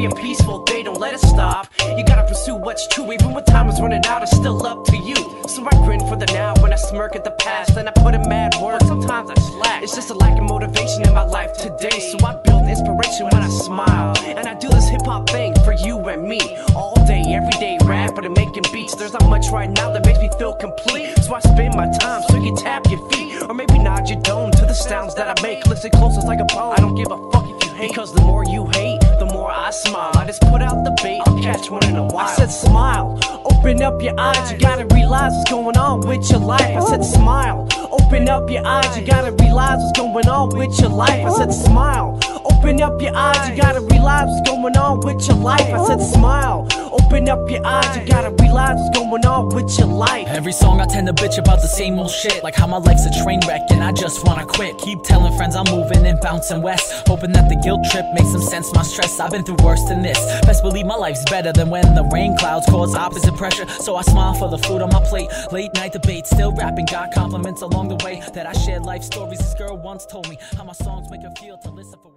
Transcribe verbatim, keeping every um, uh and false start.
be a peaceful day, don't let it stop. You gotta pursue what's true, even when time is running out, it's still up to you. So I grin for the now when I smirk at the past, and I put in mad work, sometimes I slack. It's just a lack of motivation in my life today, so I build inspiration when I smile. And I do this hip-hop thing for you and me, all day, every day, rapping and making beats. There's not much right now that makes me feel complete, so I spend my time so you can tap your feet, or maybe nod your dome to the sounds that I make. Listen close, it's like a poem. I don't give a fuck if you hate, because the more you hate, the more I smile. I just put out the bait, I'll catch one in a while. I said smile, open up your eyes, you gotta realize what's going on with your life. I said smile, open up your eyes, you gotta realize what's going on with your life. I said smile, open up your eyes, you gotta realize what's going on with your life. I said smile, open up your eyes, you gotta realize what's going on with your life. Every song I tend to bitch about the same old shit, like how my life's a train wreck and I just wanna quit. Keep telling friends I'm moving and bouncing west, hoping that the guilt trip makes them sense my stress. I've been through worse than this, best believe my life's better than when the rain clouds cause opposite pressure. So I smile for the food on my plate, late night debate, still rapping, got compliments along the way that I shared life stories. This girl once told me how my songs make her feel to listen for